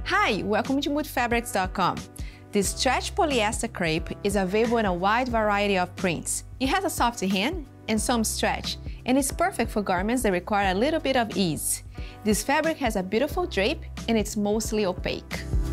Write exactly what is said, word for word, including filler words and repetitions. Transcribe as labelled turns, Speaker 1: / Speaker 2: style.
Speaker 1: Hi, welcome to mood fabrics dot com. This stretch polyester crepe is available in a wide variety of prints. It has a soft hand and some stretch, and it's perfect for garments that require a little bit of ease. This fabric has a beautiful drape and it's mostly opaque.